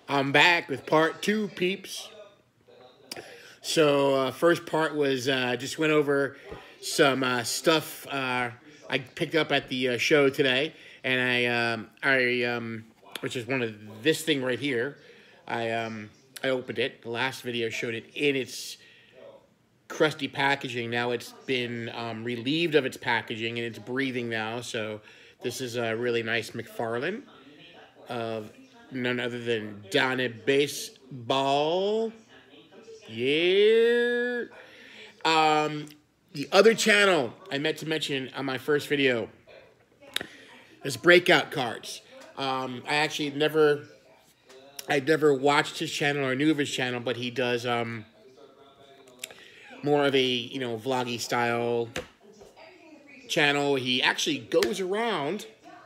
I'm back with part two, peeps. So first part was just went over some stuff I picked up at the show today, and which is one of this thing right here. I opened it. The last video showed it in its crusty packaging. Now it's been relieved of its packaging and it's breathing now. So this is a really nice McFarlane of none other than Donnie Baseball. Yeah. The other channel I meant to mention on my first video is Breakout Cards. I'd never watched his channel or knew of his channel, but he does more of a vloggy style channel. He actually goes around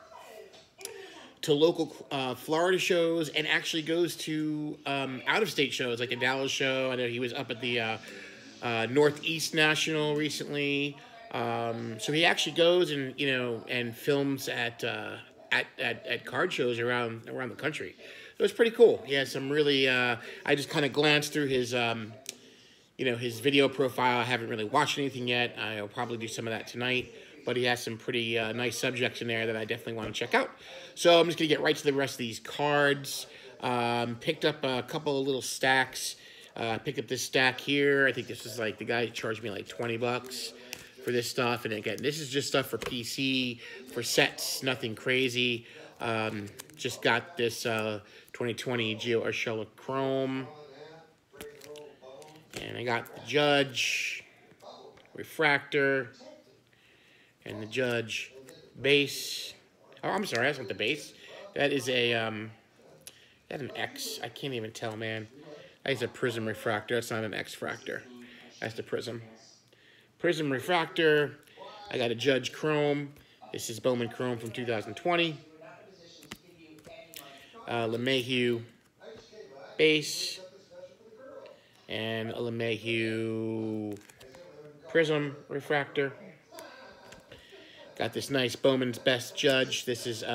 to local Florida shows and actually goes to out-of-state shows, like a Dallas show. I know he was up at the Northeast National recently. So he actually goes and and films at card shows around the country. So it's pretty cool. He has some really. I just kind of glanced through his his video profile. I haven't really watched anything yet. I'll probably do some of that tonight. But he has some pretty nice subjects in there that I definitely want to check out. So I'm just going to get right to the rest of these cards. Picked up a couple of little stacks. Picked up this stack here. I think this is like, the guy charged me like 20 bucks for this stuff. And again, this is just stuff for PC, for sets, nothing crazy. Just got this 2020 Gio Urshela Chrome. And I got the Judge Refractor. And the Judge base. Oh, I'm sorry, that's not the base. That is a, that's an X. I can't even tell, man. That's a Prism Refractor. That's not an X-Fractor. That's the Prism. Prism Refractor. I got a Judge Chrome. This is Bowman Chrome from 2020. LeMahieu base. And a LeMahieu Prism Refractor. Got this nice Bowman's Best Judge. This is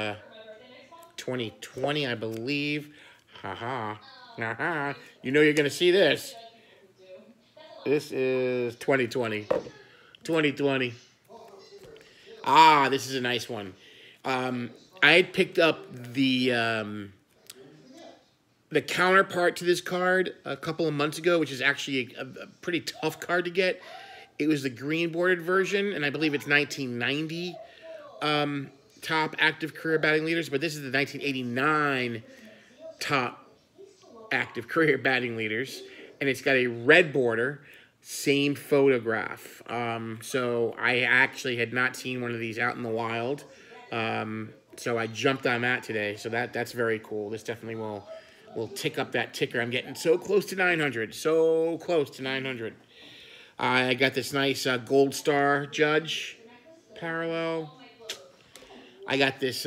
2020, I believe. Haha. Haha. You know you're going to see this. This is 2020. 2020. Ah, this is a nice one. I had picked up the counterpart to this card a couple of months ago, which is actually a pretty tough card to get. It was the green bordered version, and I believe it's 1990 top active career batting leaders, but this is the 1989 top active career batting leaders, and it's got a red border, same photograph. So I actually had not seen one of these out in the wild, so I jumped on that today. So that's very cool. This definitely will tick up that ticker. I'm getting so close to 900, so close to 900. I got this nice Gold Star Judge parallel. I got this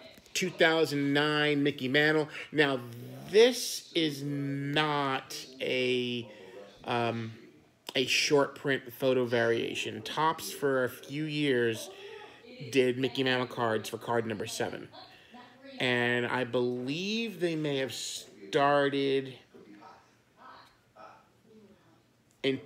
2009 Mickey Mantle. Now, this is not a short print photo variation. Topps for a few years did Mickey Mantle cards for card number 7. And I believe they may have started in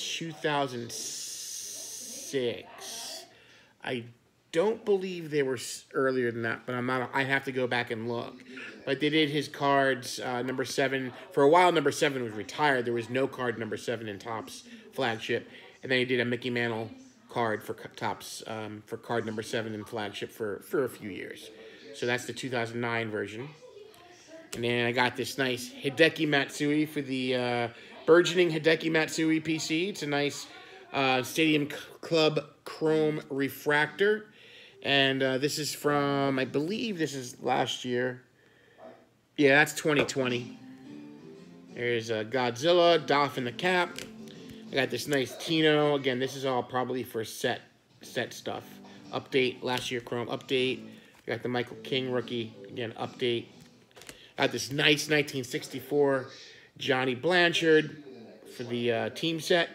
2006. I don't believe they were earlier than that, but I have to go back and look. But they did his cards, number 7. For a while, number 7 was retired. There was no card number 7 in Topps flagship. And then he did a Mickey Mantle card for Topps, for card number 7 in flagship for a few years. So that's the 2009 version. And then I got this nice Hideki Matsui for the burgeoning Hideki Matsui PC. It's a nice Stadium Club Chrome Refractor. And this is from, I believe this is last year. Yeah, that's 2020. There's Godzilla, Doff in the cap. I got this nice Tino. Again, this is all probably for set stuff. Update, last year Chrome update. I got the Michael King rookie. Again, update. Got this nice 1964 Johnny Blanchard for the team set.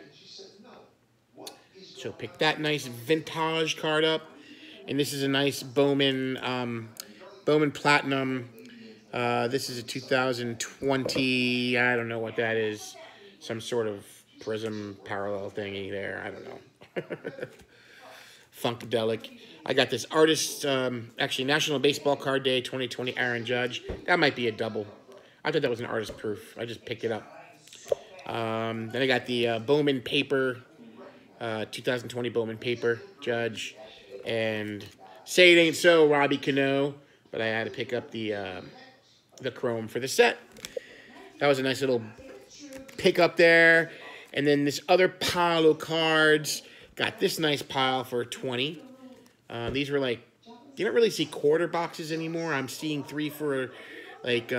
So pick that nice vintage card up. And this is a nice Bowman Platinum This is a 2020. I don't know what that is. Some sort of prism parallel thingy there. I don't know. Funkadelic. I got this artist, actually National Baseball Card Day 2020 Aaron Judge. That might be a double. I thought that was an artist proof. I just picked it up. Then I got the Bowman Paper, 2020 Bowman Paper Judge. And Say It Ain't So, Robbie Cano. But I had to pick up the Chrome for the set. That was a nice little pickup there. And then this other pile of cards. Got this nice pile for 20. These were like, you don't really see quarter boxes anymore. I'm seeing 3 for like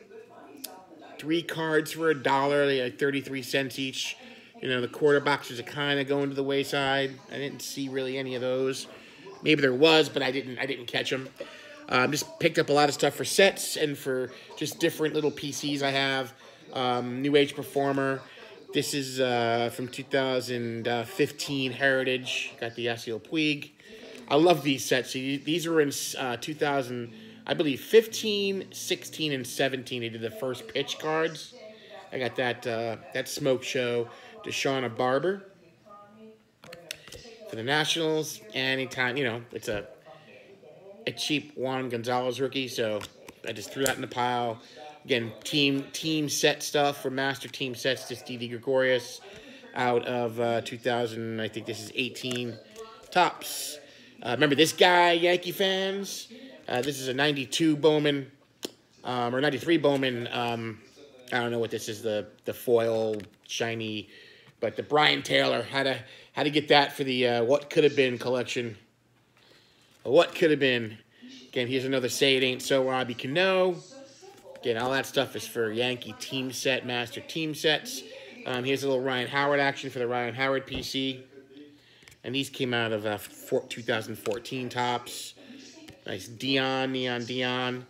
3 cards for $1, like 33 cents each. You know, the quarter boxes are kind of going to the wayside. I didn't see really any of those. Maybe there was, but I didn't catch them. Just picked up a lot of stuff for sets and for just different little PCs I have. New Age Performer. This is from 2015 Heritage. Got the Yasiel Puig. I love these sets. These were in 2000, I believe, 15, 16, and 17. They did the first pitch cards. I got that Smoke Show Deshauna Barber for the Nationals. Anytime, you know, it's a cheap Juan Gonzalez rookie, so I just threw that in the pile. Again, team set stuff for Master Team Sets. Just Didi Gregorius out of 2000. I think this is 18 Topps. Remember this guy, Yankee fans? This is a 92 Bowman, or 93 Bowman. I don't know what this is, the foil shiny, but the Brian Taylor. Had to get that for the What Could Have Been collection. What could have been. Again, here's another Say It Ain't So, Robbie Cano. Again, all that stuff is for Yankee Team Set, Master Team Sets. Here's a little Ryan Howard action for the Ryan Howard PC. And these came out of 2014 Topps. Nice Neon Dion.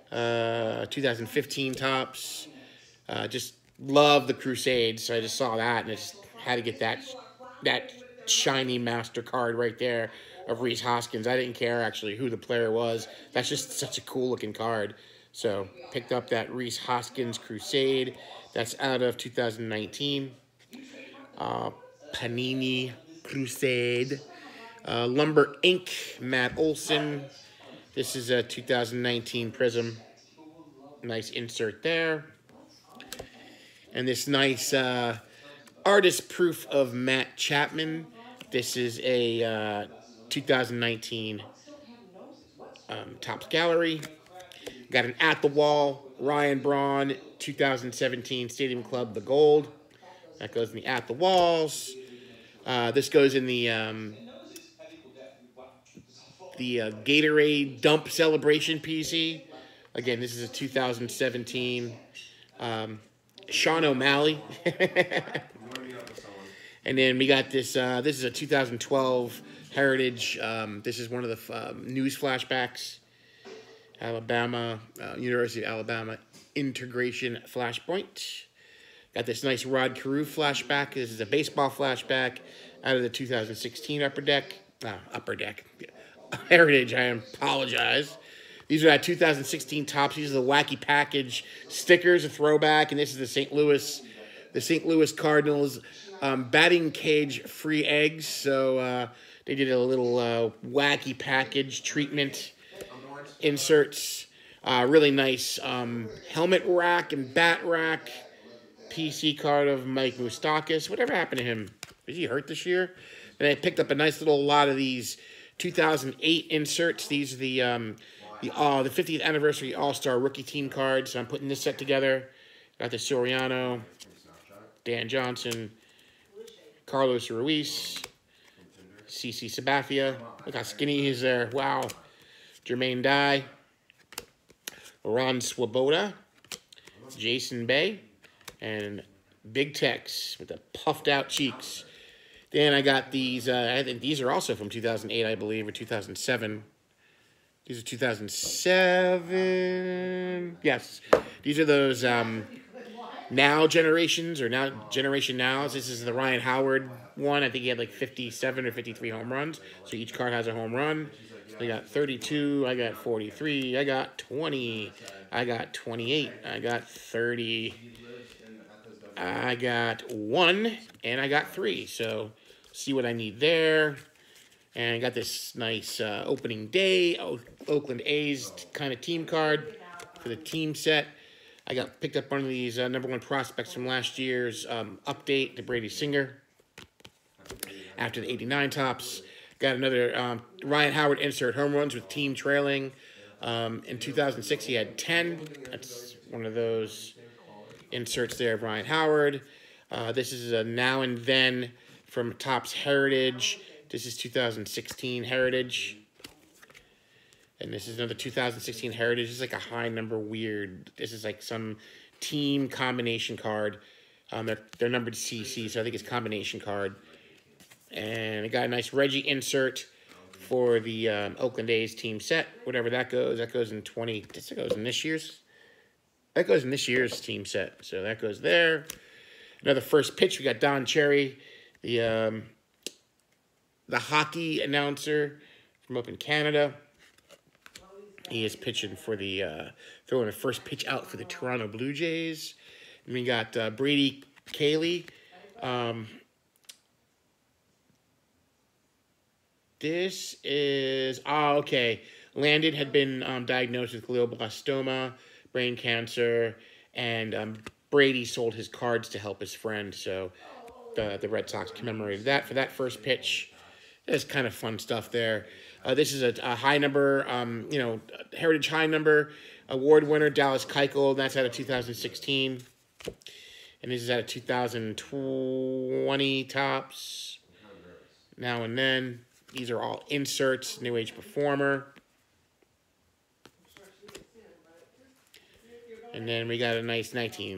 2015 Topps. Just love the Crusades, so I just saw that and I just had to get that shiny Master card right there of Rhys Hoskins. I didn't care actually who the player was. That's just such a cool looking card. So picked up that Rhys Hoskins Crusade. That's out of 2019. Panini Crusade. Lumber Inc. Matt Olson. This is a 2019 Prism. Nice insert there. And this nice artist proof of Matt Chapman. This is a 2019 Topps Gallery. Got an At the Wall Ryan Braun 2017 Stadium Club The Gold. That goes in the At the Walls. This goes in the Gatorade Dump Celebration PC. Again, this is a 2017 Sean O'Malley. And then we got this. This is a 2012 Heritage. This is one of the news flashbacks. Alabama, University of Alabama Integration Flashpoint. Got this nice Rod Carew flashback. This is a baseball flashback out of the 2016 Upper Deck. Heritage, I apologize. These are 2016 Topps. These are the Wacky Package stickers, a throwback. And this is the St. Louis Cardinals batting cage free eggs. So they did a little Wacky Package treatment inserts. Really nice helmet rack and bat rack. PC card of Mike Moustakas. Whatever happened to him? Was he hurt this year? And I picked up a nice little lot of these 2008 inserts. These are the 50th anniversary All-Star Rookie Team cards. So I'm putting this set together. Got the Soriano, Dan Johnson, Carlos Ruiz, CC Sabathia. Look how skinny he is there. Wow. Jermaine Dye, Ron Swoboda, Jason Bay, and Big Tex with the puffed out cheeks. Then I got these, I think these are also from 2008, I believe, or 2007. These are 2007. Yes. These are those now generations, or now Generation Nows. This is the Ryan Howard one. I think he had like 57 or 53 home runs. So each card has a home run. I got 32. I got 43. I got 20. I got 28. I got 30. I got 1, and I got 3. So see what I need there. And I got this nice opening day Oakland A's kind of team card for the team set. I picked up one of these #1 prospects from last year's update to Brady Singer after the 89 tops. Got another Ryan Howard insert home runs with team trailing. In 2006, he had 10. That's one of those inserts there of Ryan Howard. This is a Now and Then from Topps Heritage. This is 2016 Heritage. And this is another 2016 Heritage. This is like a high number weird. This is like some team combination card. They're numbered CC, so I think it's combination card. And I got a nice Reggie insert for the Oakland A's team set. Whatever that goes. That goes in 20. This goes in this year's. That goes in this year's team set. So that goes there. Another first pitch. We got Don Cherry, the hockey announcer from up in Canada. He is pitching for the throwing the first pitch out for the Toronto Blue Jays. And we got Brady Cayley. This is okay. Landon had been diagnosed with glioblastoma, brain cancer, and Brady sold his cards to help his friend. So the Red Sox commemorated that for that first pitch. There's kind of fun stuff there. This is a high number, Heritage High Number award winner, Dallas Keuchel. That's out of 2016. And this is out of 2020 Topps. Now and Then. These are all inserts, New Age Performer. And then we got a nice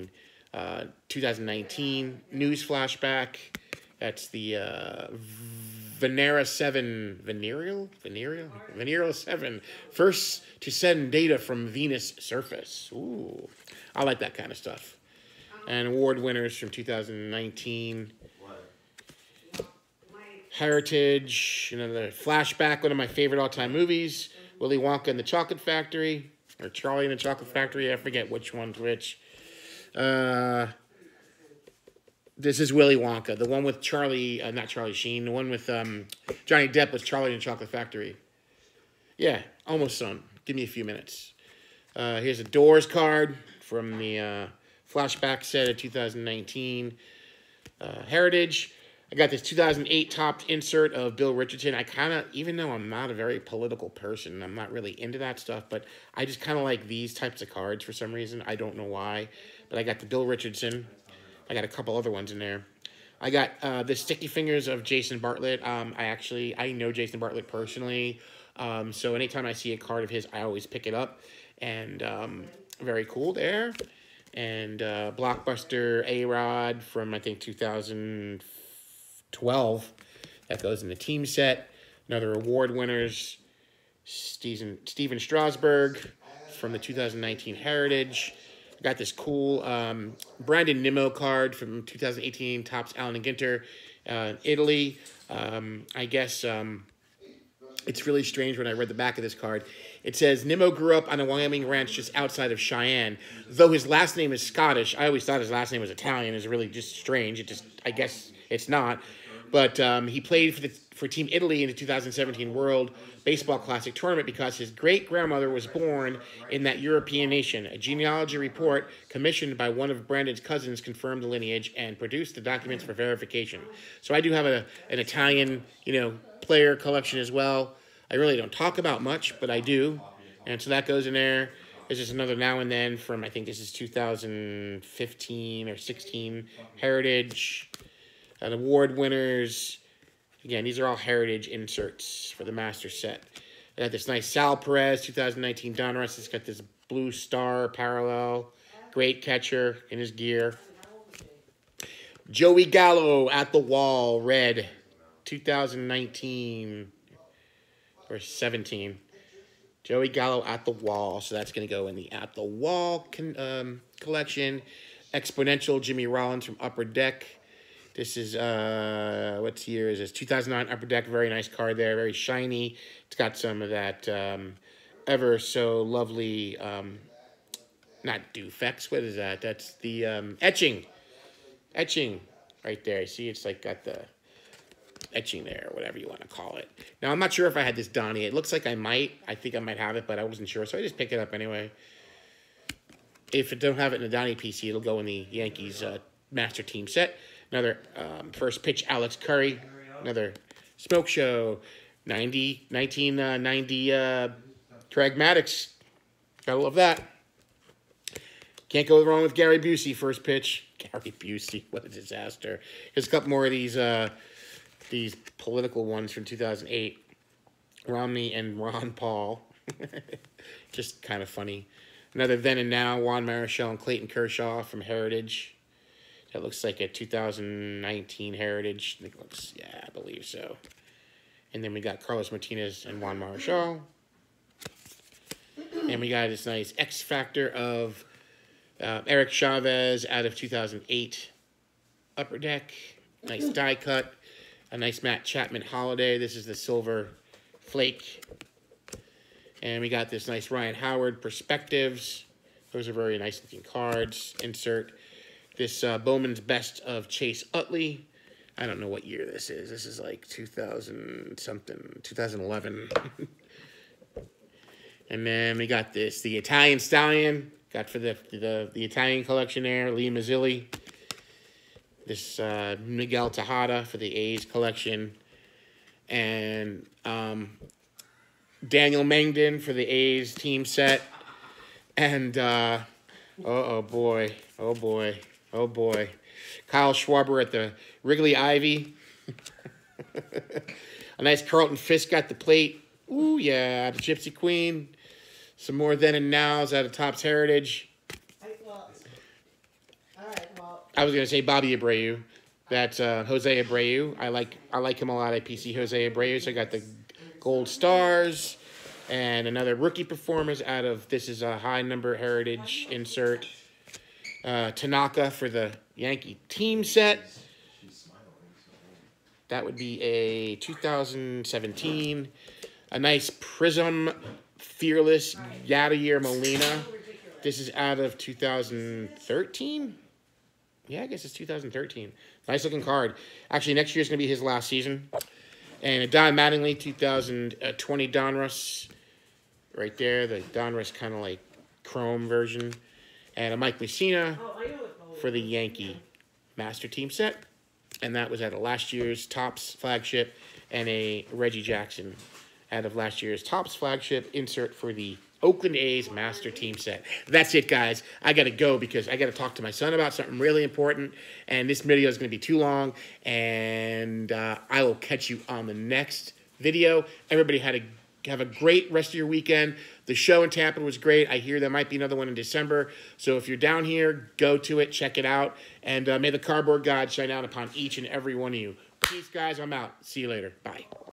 2019 News Flashback. That's the Venera 7, Venereal 7, first to send data from Venus surface. Ooh, I like that kind of stuff. And award winners from 2019. Heritage, another Flashback, one of my favorite all-time movies. Willy Wonka and the Chocolate Factory, or Charlie and the Chocolate Factory. I forget which one's which. This is Willy Wonka, the one with Charlie, not Charlie Sheen, the one with Johnny Depp was Charlie and the Chocolate Factory. Yeah, almost done. Give me a few minutes. Here's a Doors card from the Flashback set of 2019 Heritage. I got this 2008 Topps insert of Bill Richardson. I kind of, even though I'm not a very political person, I'm not really into that stuff, but I just kind of like these types of cards for some reason. I don't know why, but I got the Bill Richardson. I got a couple other ones in there. I got the Sticky Fingers of Jason Bartlett. I know Jason Bartlett personally, so anytime I see a card of his, I always pick it up, and very cool there. And Blockbuster A-Rod from, I think, 2012. That goes in the team set. Another award winners, Steven Strasburg from the 2019 Heritage. I got this cool Brandon Nimmo card from 2018 Topps Allen and Ginter, Italy. I guess it's really strange when I read the back of this card. It says, Nimmo grew up on a Wyoming ranch just outside of Cheyenne. Though his last name is Scottish, I always thought his last name was Italian. It's really just strange. I guess it's not. But he played for Team Italy in the 2017 World Baseball Classic tournament because his great-grandmother was born in that European nation. A genealogy report commissioned by one of Brandon's cousins confirmed the lineage and produced the documents for verification. So I do have an Italian, player collection as well. I really don't talk about much, but I do. And so that goes in there. This is another Now and Then from, I think this is 2015 or 16 Heritage. And award winners, again, these are all Heritage inserts for the Master set. I got this nice Sal Perez, 2019 Donruss. It's got this blue star parallel. Great catcher in his gear. Joey Gallo at the wall, red, 2019 or 17. Joey Gallo at the wall. So that's going to go in the At the Wall collection. Exponential Jimmy Rollins from Upper Deck. This is, what year is this? 2009 Upper Deck. Very nice card there. Very shiny. It's got some of that ever so lovely Not Dufex. What is that? That's the etching. Etching right there. See, it's like got the etching there, or whatever you want to call it. Now, I'm not sure if I had this Donnie. It looks like I might. I think I might have it, but I wasn't sure, so I just picked it up anyway. If it don't have it in the Donnie PC, it'll go in the Yankees master team set. Another first pitch, Alex Curry. Another smoke show, 1990 Craig Maddux. Gotta love that. Can't go wrong with Gary Busey, first pitch. Gary Busey, what a disaster. Here's a couple more of these political ones from 2008. Romney and Ron Paul. Just kind of funny. Another Then and Now, Juan Marichal and Clayton Kershaw from Heritage. That looks like a 2019 Heritage. I think it looks, yeah, I believe so. And then we got Carlos Martinez and Juan Marichal. And we got this nice X Factor of Eric Chavez out of 2008 Upper Deck. Nice die cut. A nice Matt Chapman Holiday. This is the Silver Flake. And we got this nice Ryan Howard Perspectives. Those are very nice looking cards. Insert this Bowman's Best of Chase Utley. I don't know what year this is. This is like 2000-something, 2011. And then we got this, the Italian Stallion. Got for the Italian collection there, Lee Mazzilli. This Miguel Tejada for the A's collection. And Daniel Mengden for the A's team set. And, oh boy. Kyle Schwarber at the Wrigley Ivy. A nice Carlton Fisk at the plate. Ooh, yeah, the Gypsy Queen. Some more Then and Nows out of Topps Heritage. I was going to say Bobby Abreu. That's Jose Abreu. I like him a lot. I PC Jose Abreu. So I got the Gold Stars. And another rookie performance out of, this is a high number Heritage insert. Tanaka for the Yankee team set. That would be a 2017. A nice Prism Fearless Yadier Molina. This is out of 2013. Yeah, I guess it's 2013. Nice looking card. Actually, next year's going to be his last season. And a Don Mattingly 2020 Donruss. Right there, the Donruss kind of like chrome version. And a Mike Mussina for the Yankee Master Team set. And that was out of last year's Topps flagship. And a Reggie Jackson out of last year's Topps flagship insert for the Oakland A's Master Team set. That's it, guys. I got to go because I got to talk to my son about something really important. And this video is going to be too long. And I will catch you on the next video. Everybody have a great rest of your weekend. The show in Tampa was great. I hear there might be another one in December. So if you're down here, go to it. Check it out. And may the cardboard God shine down upon each and every one of you. Peace, guys. I'm out. See you later. Bye.